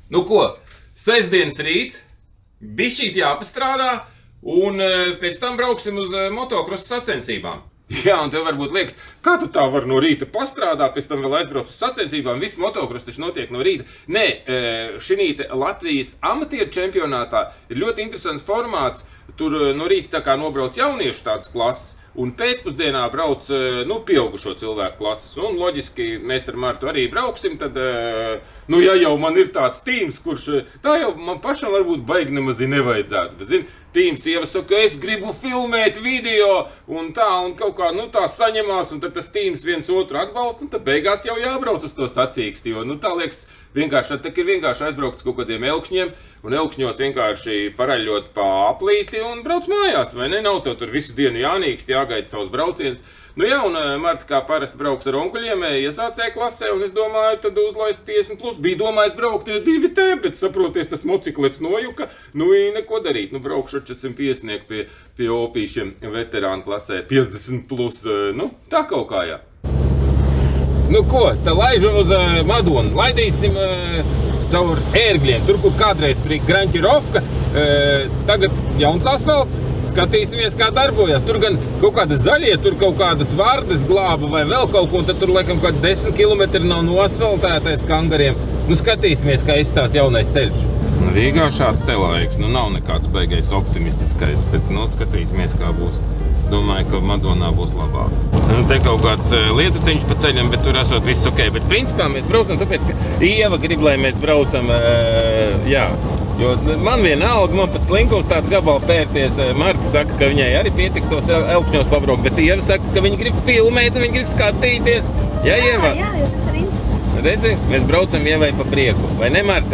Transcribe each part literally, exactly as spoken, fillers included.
Nu ko, sestdienas rīts, bišķīt jāpastrādā, un pēc tam brauksim uz motokrosa sacensībām. Jā, un tev varbūt liekas, kā tu tā var no rīta pastrādāt, pēc tam vēl aizbraukt uz sacensībām, viss motokross taču notiek no rīta. Nē, šinīte Latvijas amatieru čempionātā ir ļoti interesants formāts, tur no rīta tā kā nobrauc jauniešu tādas klases, un pēcpusdienā brauc, nu, pieaugušo cilvēku klases, un loģiski mēs ar Martu arī brauksim, tad, nu, ja jau man ir tāds tīms, kurš, tā jau man pašam varbūt baigi nemaz nevajadzētu, bet, zini, tīms sieva saka, es gribu filmēt video, un tā, un kaut kā, nu, tā saņemās, un tad tas tīms viens otru atbalsta, un tad beigās jau jābrauc uz to sacīksti, jo, nu, tā liekas, vienkārši, tad ir vienkārši aizbraukt uz kaut kādiem elkšņiem, un elkšņos vienkārši paraļot pa aplīti un brauc mājās, vai ne? Nav tev tur visu dienu jānīkst, jāgaida savus brauciens. Nu jā, un Marta kā parasti brauks ar onkuļiem iesācēja klasē, un es domāju, tad uzlaist piecdesmit plus. Bija domājis braukt divi T, bet saproties, tas mociklets nojuka, nu neko darīt. Nu braukšu ar četrsimt piecdesmit pie, pie opīšiem veterānu klasē, piecdesmit plus, nu tā kaut kā jā. Nu ko, tā laižam uz uh, Madonu, laidīsim uh, caur ērgļiem, tur, kur kādreiz bija Graņķirovka, uh, tagad jauns asfalts, skatīsimies, kā darbojas. Tur gan kaut kāda zaļie, tur kaut kādas vārdas glāba vai vēl kaut ko, un tad tur laikam kaut desmit kilometri nav noasfaltētais kangariem. Nu skatīsimies, kā izstās jaunais ceļš. Nu Rīgā šāds te laiks, nu nav nekāds baigais optimistiskais, bet nu skatīsimies, kā būs. Domāju, ka Madonā būs labāk. Nu, te kaut kāds lietutiņš pa ceļam, bet tur esot viss ok. Bet principā mēs braucam tāpēc, ka Ieva grib, lai mēs braucam, jā. Jo man vienalga, man pat slinkums tādu gabalu pērties. Marta saka, ka viņai arī pietika tos elkšņos pabraukt, bet Ieva saka, ka viņa grib filmēt, viņa grib skatīties. Jā, Ieva? Jā, jā, tas ir interesanti. Redzi, mēs braucam Ievai pa prieku, vai ne, Marta?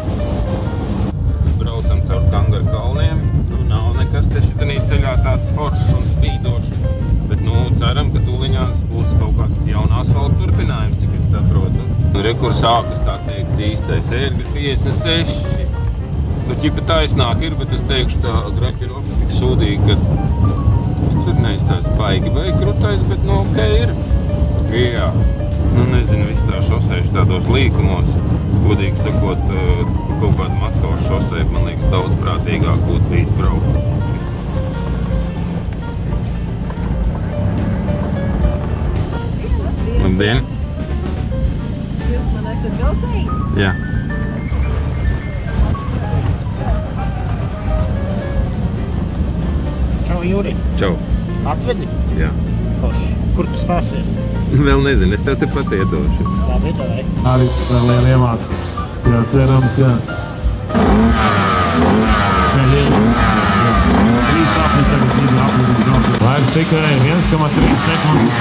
Braucam caur Kangaru kalniem. Nav nekas te šitanī ceļā tāds foršs un spīdošs, bet, nu, ceram, ka tūliņās būs kaut kāds jauna asfalta turpinājums, cik es saprotu. Nu, re, kur sākas tā teikt īstais ērgļi piecdesmit seši. Nu, ķipa taisnāk ir, bet es teikšu tā Graņķirovka tik sūdīgi, ka pēc ir neiztais baigi vai krutais, bet, nu, ok ir. Jā, nu, nezinu, viss tā šosēši tādos līkumos, godīgi sakot, kaut kāda Maskavas šosē, man liekas, daudz prātīgāk būtu bijis braukt. Labdien! Jūs man esat vilcēji? Jā. Čau, Jūri. Čau. Atvedi? Jā. Koši. Kur tu stāsies? Vēl nezinu, es tev te pat iedošu. Labi, davai. Arī vēl liela iemāca. Jā, cerams, jā. Trīs apli tagad, divi apli brauc. Laiks tikai viens komats trīs sekundes.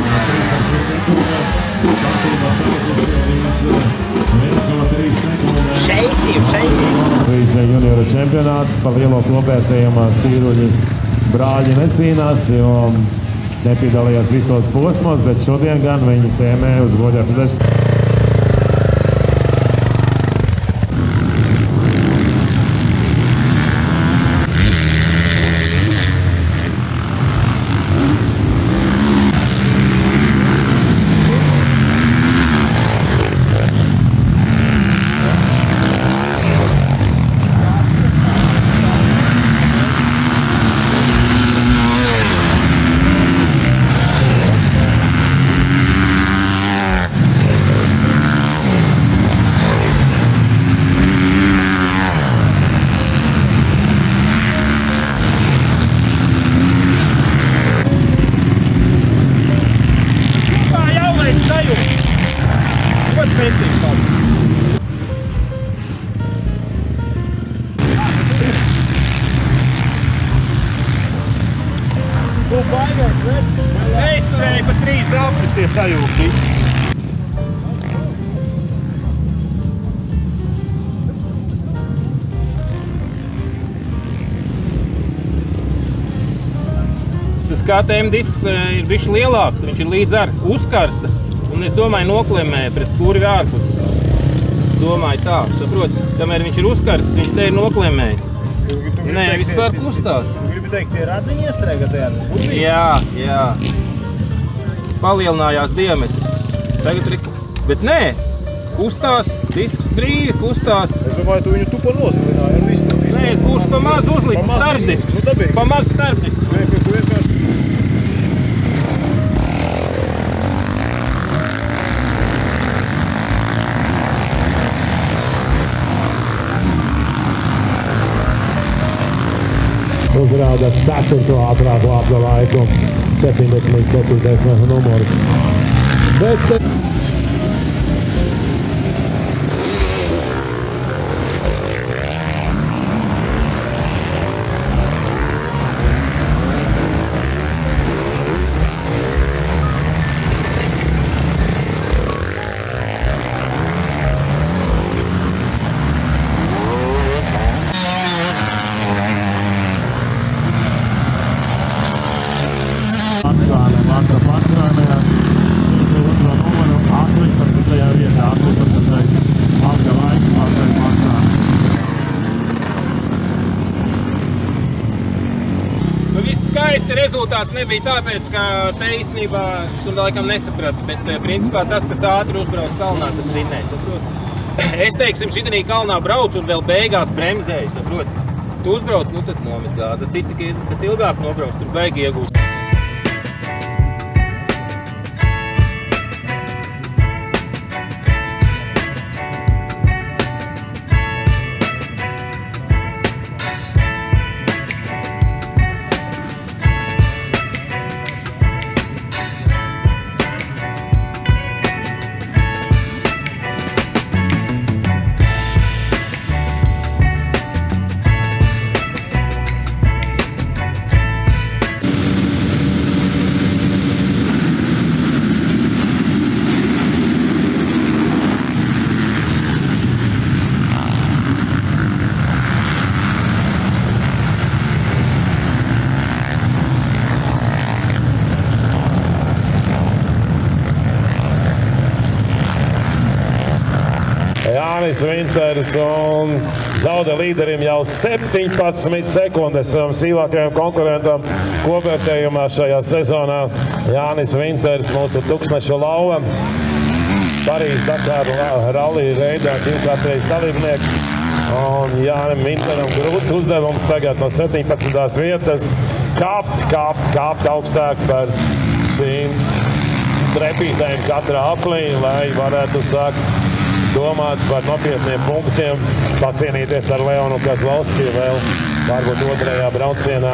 Šeisīju, šeisīju. Rīts junioru čempionāts pa lielo klopētējumā tīruļi brāļi necīnās, jo nepiedalījās visos posmos, bet šodien gan viņi tēmē uz godē pedestālu. Es turēju pa trīs daugļus tie sajūgti. Tas K T M disks ir bišķi lielāks, viņš ir līdz ar uzkarsa, un es domāju noklemē pret kurvi ārpus. Domāju tā, saprot, kamēr viņš ir uzkarsis, viņš te ir noklemējis. Nē, vispār kustās. Gribi teikt, tie radziņi iestrēga tajā budžī? Jā, jā. Palielinājās diametrs. Tagad, bet nē, kustās, disks brīvi kustās. Es domāju, tu viņu tupo nosilināji ar visu to visu. Nē, es būšu pa maz uzlicis starpdisks. Nu, dabīgi. Pa maz starpdisks. Nē, ka tu vienkārši... Uzrāda ceturto ātrāko apla laiku, septiņdesmit ceturtais numurs. Bet... Skaisti rezultāts nebija tāpēc, ka te īstenībā tu laikam nesaprati, bet principā tas, kas ātri uzbrauc kalnā, tas vinnēja, saprot? Es, teiksim, šitanī kalnā braucu un vēl beigās bremzēju, saprot? Tu uzbrauc, nu tad nomet gāzi, citi, kas ilgāk nobrauc, tur beigi iegūst. Jānis Vinters un zaudē līderim jau septiņpadsmit sekundes savam sīvākajam konkurentam kopvērtējumā šajā sezonā. Jānis Vinters, mūsu Tuksneša lauva, Parīzes Dakar rallija reidā divkārtējs dalībnieks. Un Jānim Vinteram grūts uzdevums tagad no septiņpadsmitās vietas kāpt, kāpt, kāpt augstāk par šīm trepītēm katrā aplī, lai varētu sākt domāt par nopietniem punktiem, pacienīties ar Leonu Kozlovski vēl varbūt otrajā braucienā.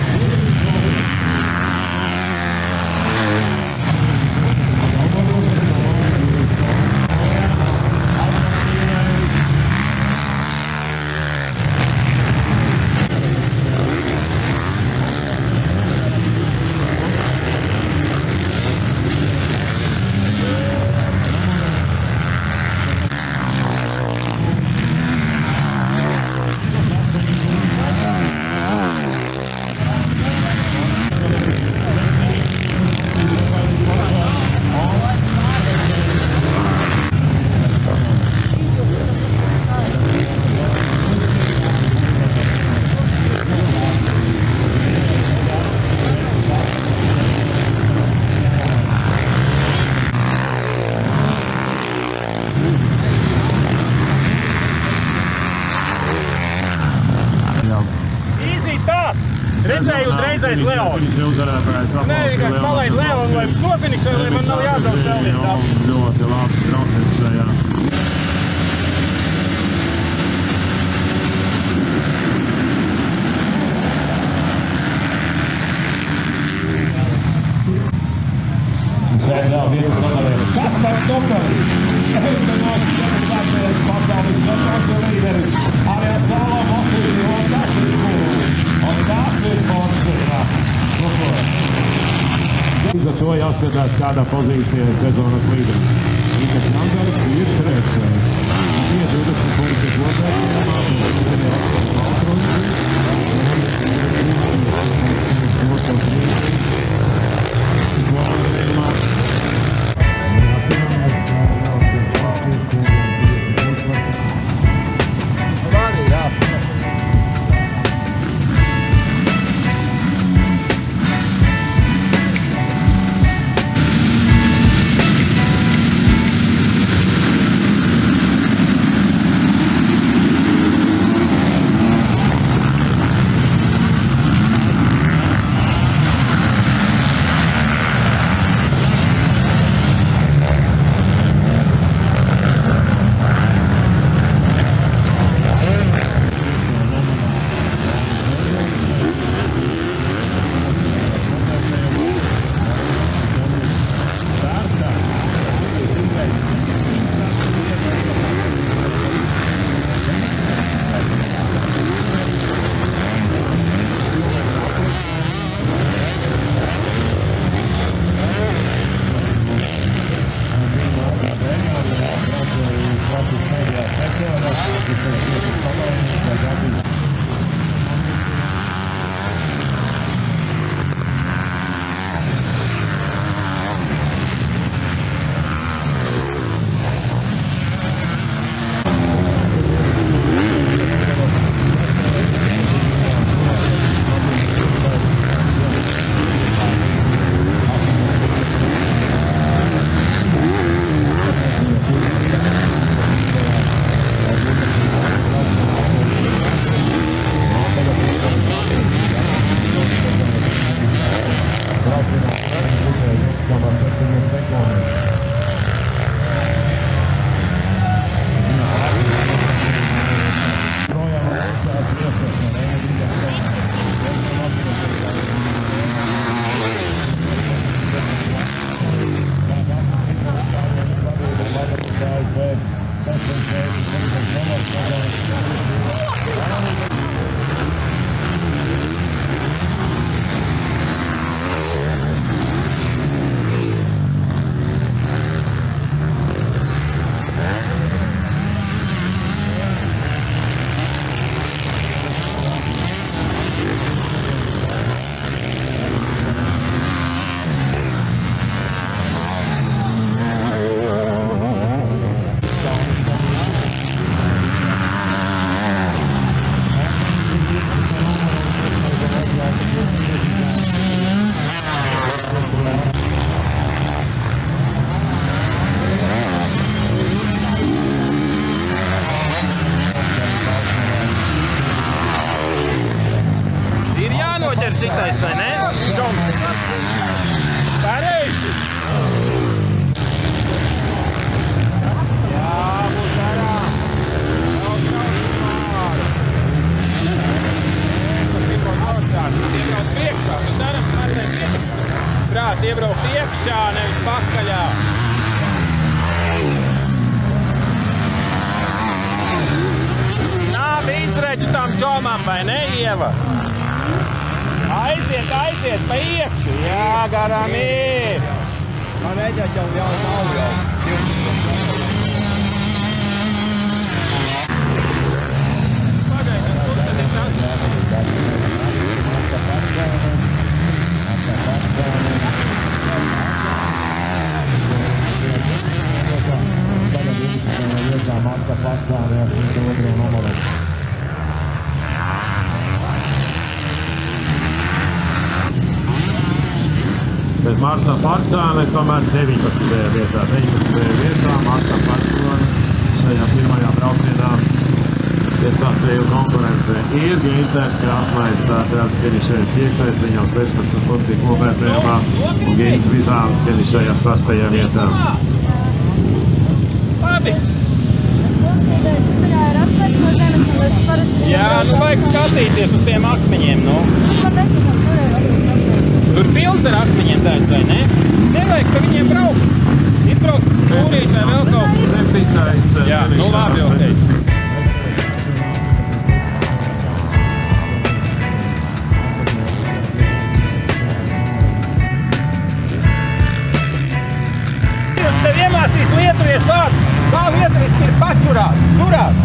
Redzēju uzreiz aiz Leonu. Nē, vienkārši palaid Leonu, lai nofinišē, lai man nav jābrauc vēl viens tāds. Ļoti labs brauciens šajā. Šeit vēl vietas sadalījums. Kaspars Stokars. Eitanot pasaules čempions līderis. Arī Salo Mocīri un Kašīku. Un tas ir Porsche. Līdz ar to jāskatās, kādā pozīcijā sezonas līderis. Rikas Jangards ir trešais. piecdesmit punktus otrajā Šitais, vai ne? Džons. Pareizi. Jā, būs ārā. Brauc, brauc pāri. Iebrauc priekšā. Mēs daram pārējai priekšā. Prāts iebrauc priekšā, nevis pakaļā. Nav izredzi tam čomam, vai ne, Ieva? Aiziet, aiziet, pa iekšu. Jā, garām ir. Man mēģinās jau jau nav jau. Pagaidiet, kur tad ir tas? Marta Pacāne ar simt otro numuru. Bet Marta Pacāne tomēr deviņpadsmitajā vietā. deviņpadsmitajā vietā Marta Pacāne šajā pirmajā braucienā iesācēju konkurencē. Ir Ginters Krasnais, tātad finišēja piektais, viņam sešpadsmit punkti kopvērtējumā, un Gints Vizāns finišēja sastajā vietā. Labi! Jā, nu vajag skatīties uz tiem akmeņiem, nu. Tur pilns ar akmeņiem tēt, vai ne? Nevajag pa viņiem braukt. Izbraukt stūrīt vai vēl kaut kas. Septītais. Jā, nu labi, ok. Jūs tev iemācīs lietuviešu vārdu. Kā lietuviski ir pačurāt? Čurāt?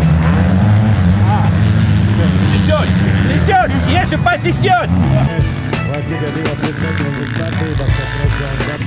Sisjot! Sisjot! Iešu pa sisjot! Vai tikai divi pieci sekundi kārtībā, kas trešajā.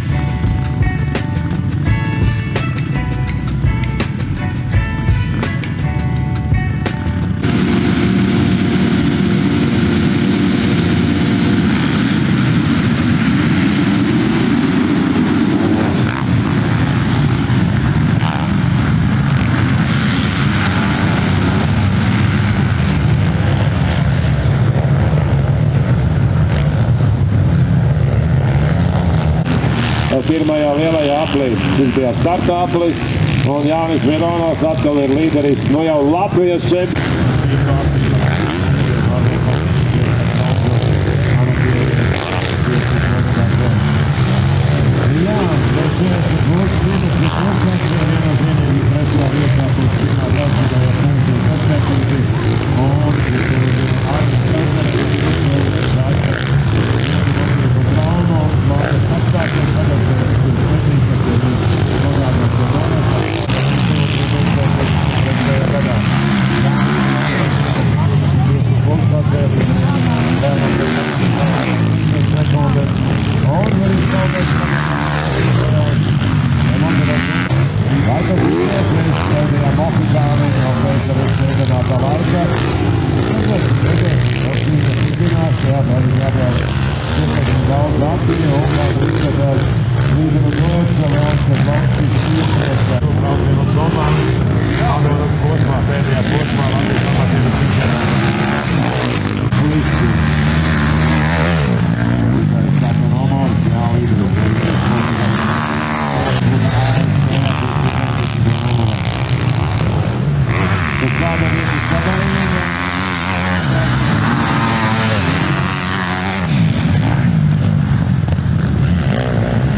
Pirmajā lielajā aplī. Šis bija starta aplis, un Jānis Mironovs atkal ir līderis, nu jau Latvijas čempions. Jā, četrdesmit trīsdesmit procenti ir viennozīmīgi trešajā vietā, kur pirmā braucīgajā punktu sasniegti, un arī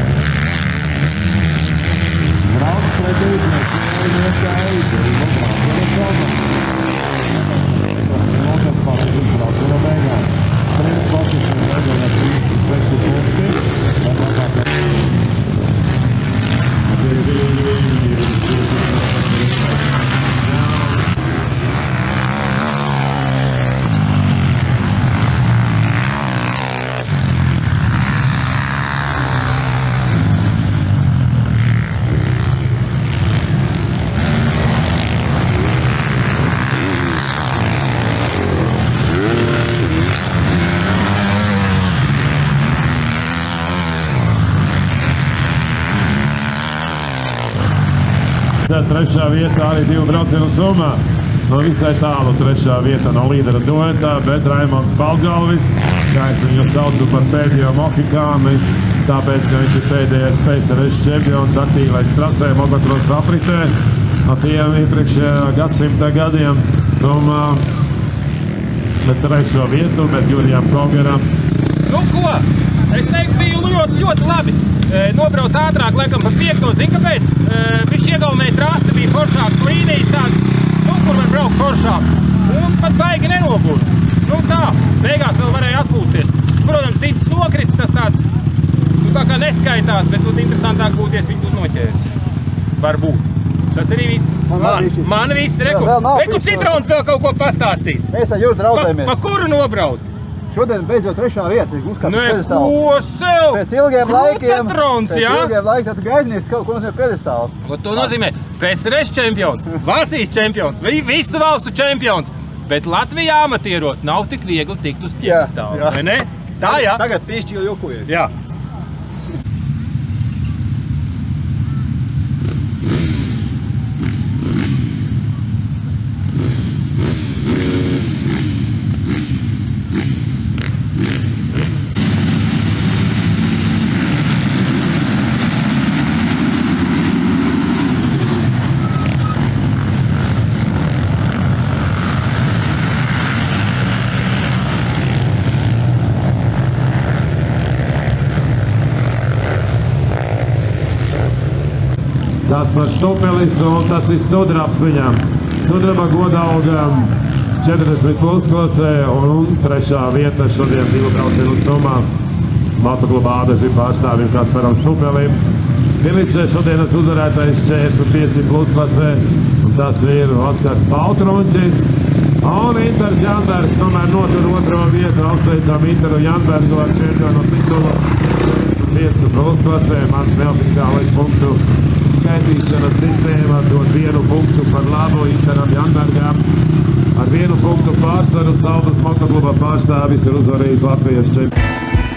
Brauc pret Dītnieks, ir iekā aizi, ir labāk. trešā vietā arī divu braucienu summā. No visai tālu trešā vieta no līdera duetā, bet Raimonds Balgalvis, kā es viņu saucu par pēdējo mohikāni, tāpēc, ka viņš ir pēdējais P S R S čempions aktīvais trasē motokrosa apritē no tiem iepriekšējā gadsimta gadiem. Un, bet trešo vietu, bet Jurijam Kogeram. Nu ko? Es teiktu, bija ļoti, ļoti labi. Nobrauc ātrāk, laikam, pa piekto, zin kāpēc? Viņš iegaumēja trasi, bija foršāks līnijas tāds, nu, kur var braukt foršāk. Un pat baigi nenogurda. Nu tā, beigās vēl varēja atpūsties. Protams, ticis nokrita, tas tāds, nu tā kā neskaitās, bet būtu interesantāk būties, viņi būtu noķēris. Varbūt. Tas arī viss. Man, man viss, reku. Reku Citrons vēl kaut ko pastāstīs. Mēs ar Juru draudzējamies. Pa, pa kuru nobrauc? Šodien beidzot trešā vieta, uzkāpis pedestālu. Neko sev! Pēc ilgiem laikiem, Krupatrons, pēc jā? ilgiem laikiem, tad gaidnieks kaut ko nozīmē pedestāls. Ko to nozīmē? P S R S čempions, Vācijas čempions, visu valstu čempions. Bet Latvijā amatieros nav tik viegli tikt uz piedestālu, vai ne? Tā, jā? Tagad piešķīli jokojiet. Jā. Tas par Stupelis un tas ir sudrabs viņam. Sudraba godauga četrdesmit plus klasē un trešā vieta šodien divu braucienu summā. Motokluba Ādaži pārstāvim Kasparam Stupelim. Finišē šodienas uzvarētājs četrdesmit pieci plus klasē. Un tas ir Oskars Baltronķis. Un Inters Janbergs tomēr notur otro vietu. Apsveicam Interu Janbergu ar čempionu titulu. pieci plus klasē. Mans neoficiālais punktu skaitīšanas sistēma dod vienu punktu par labu Interam Janbergam. Ar vienu punktu pārsvaru Saldus motokluba pārstāvis ir uzvarējis Latvijas čempionu.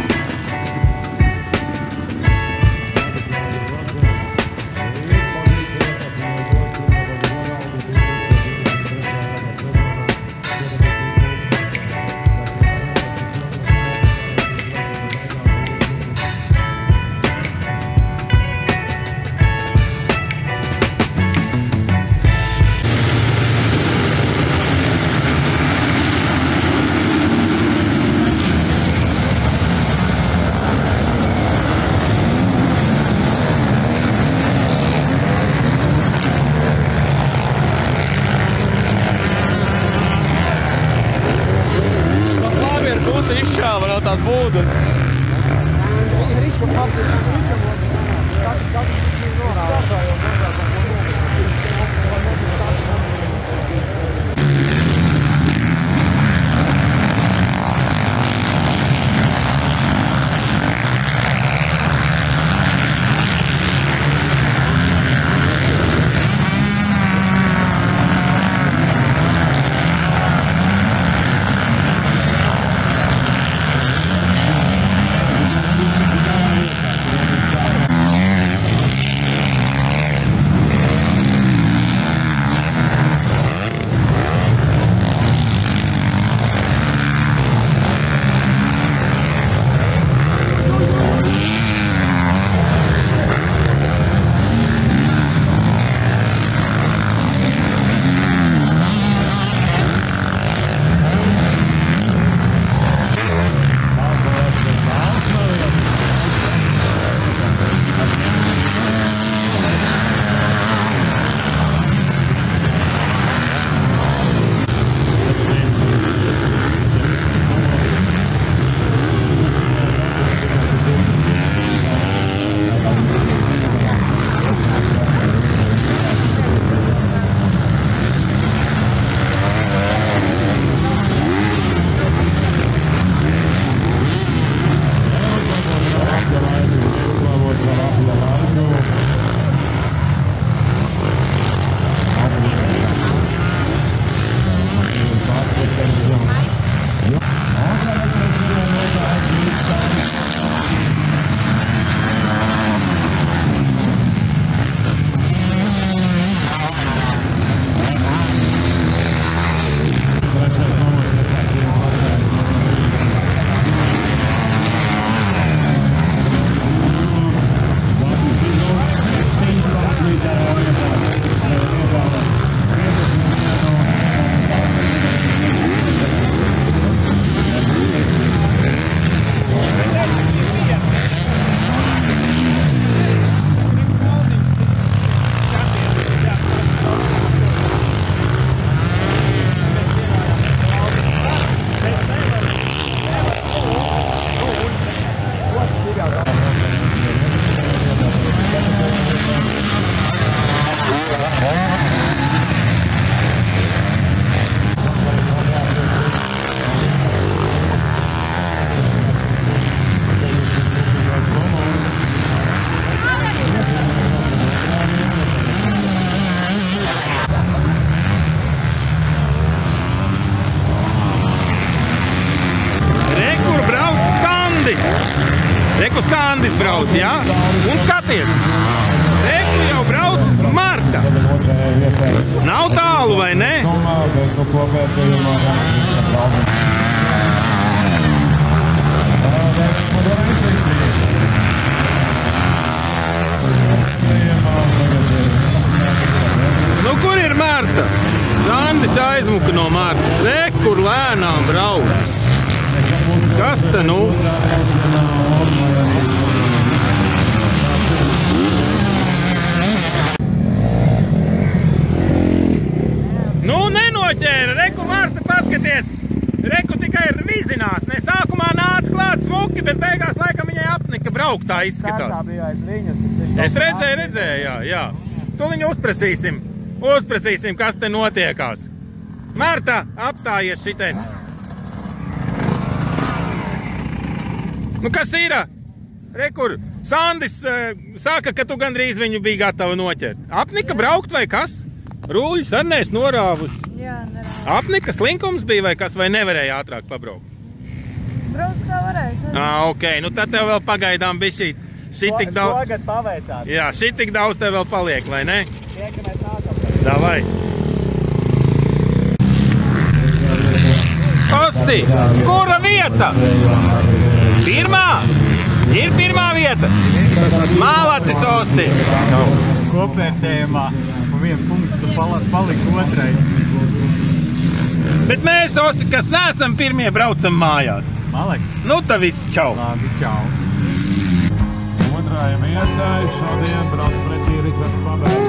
Izšāva no tās būdas. Viņa rīčka papīrs, rīčka Sandis brauc, jā? Un skaties! Reku jau brauc Marta. Nav tālu, vai ne? Nu, kur ir Marta? Sandis aizmuka no Martas. Re, kur lēnām brauc. Kas te nu? Nu, nenoķēra. Reku, Marta, paskaties. Reku tikai vizinās. Ne, sākumā nāca klāt smuki, bet beigās laikam viņai apnika braukt, tā izskatās. Tā bija aiz viņas. Es redzēju, redzēju, jā, jā. Tuliņu uzprasīsim, uzprasīsim, kas te notiekās. Marta, apstājies šitien. Nu, kas ir? Rekur, Sandis uh, saka, ka tu gandrīz viņu bija gatava noķert. Apnika braukt vai kas? Rūļus ar nes norāvus. Jā, nerāvu. Apnika slinkums bija vai kas, vai nevarēja ātrāk pabraukt? Brauc kā varēs. Ā, ok, nu tad tev vēl pagaidām bija šī, šī tik daudz. Šogad paveicās. Jā, šī tik daudz tev vēl paliek, vai ne? Tiekamies nākamā. Davai. Osi, kura vieta? Pirmā? Ir pirmā vieta? Mālacis, Osi. Kopvērtējumā pa vienu punktu palika otrai. Bet mēs, Osi, kas neesam pirmie, braucam mājās. Malek. Nu, tā viss, čau. Labi, čau. Otrajam vietai šodien brauc pretī Rikards Pabērs.